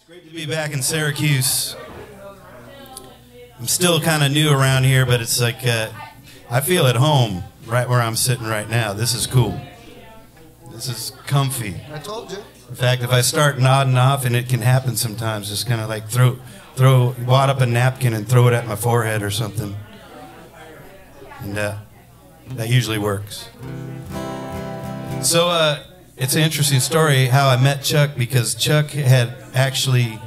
Great to be back in Syracuse. I'm still kind of new around here, but it's like I feel at home right where I'm sitting right now. This is cool. This is comfy. I told you. In fact, if I start nodding off, and it can happen sometimes, just kind of like wad up a napkin and throw it at my forehead or something. And that usually works. So it's an interesting story how I met Chuck, because Chuck had actually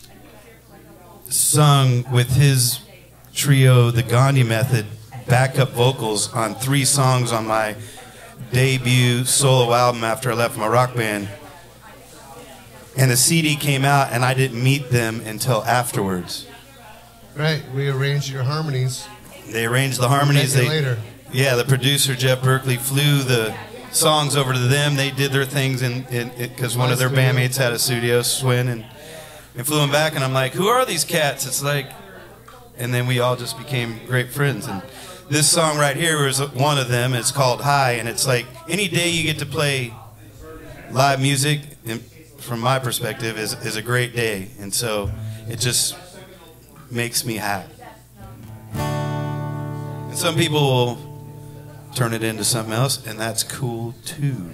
sung with his trio, the Gandhi Method, backup vocals on 3 songs on my debut solo album after I left my rock band. And the CD came out, and I didn't meet them until afterwards. Right, we arranged your harmonies. They arranged the harmonies. Later. Yeah, the producer, Jeff Berkeley, flew the songs over to them. They did their things because one of their bandmates had a studio, Swin, and flew them back. And I'm like, who are these cats? It's like, and then we all just became great friends. And this song right here was one of them. It's called High, and it's like any day you get to play live music, from my perspective, is a great day. And so it just makes me happy. And some people will turn it into something else, and that's cool too.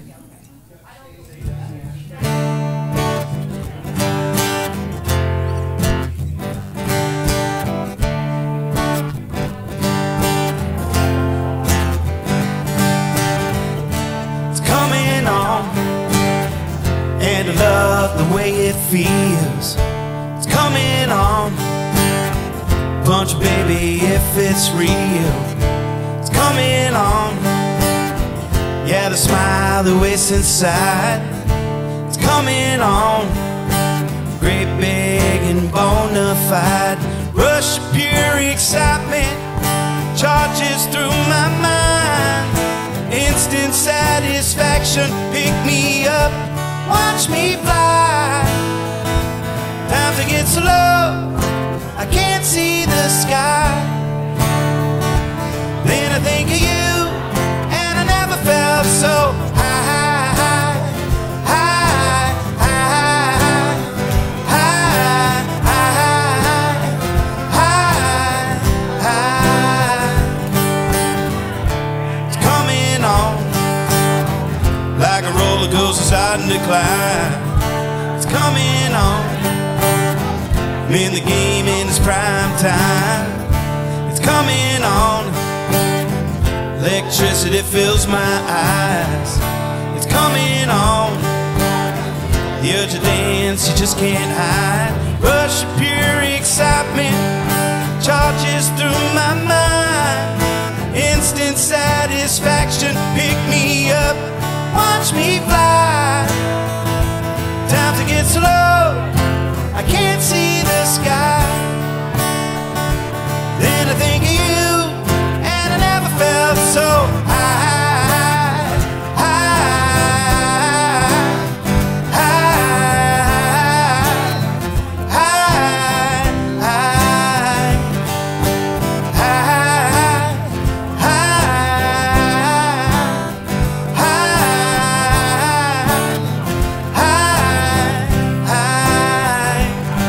It's coming on, and I love the way it feels. It's coming on, punch baby if it's real. Coming on, yeah, the smile that waits inside. It's coming on, great big and bona fide. Rush of pure excitement charges through my mind. Instant satisfaction, pick me up, watch me fly. Time to get slow, I can't see the sky. Then I think of you, and I never felt so high, high, high, high, high, high, high. It's coming on, like a roller coaster starting to climb. It's coming on, in the game in its prime time. It's coming on, electricity fills my eyes. It's coming on, the urge to dance you just can't hide. Rush of pure excitement charges through my mind. Instant satisfaction, pick me up, watch me fly. Time to get slow, I can't see the sky. Then I think of you, and I never felt so high, high, high, high, high, high.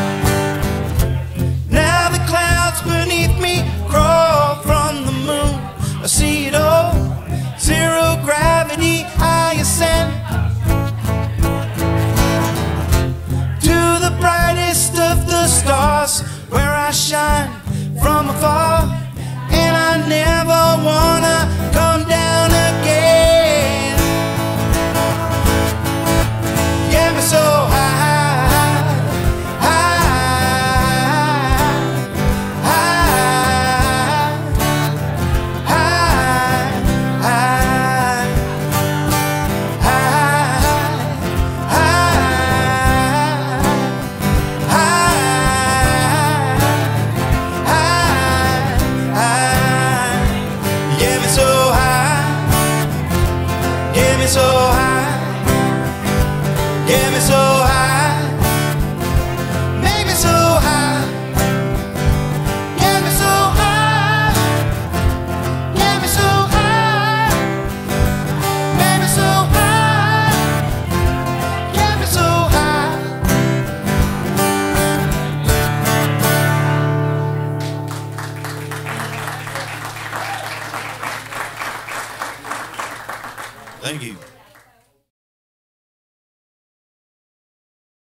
Now the clouds beneath me crawl from the moon. I see it all, zero gravity, I ascend to the brightest of the stars, where I shine from afar, and I never wanna come down again. Get me so high, high, high, high, high, get me so high, get me so high, get me so high, make me so high, get me so high, get me so high, make me so high, get me so high. Thank you.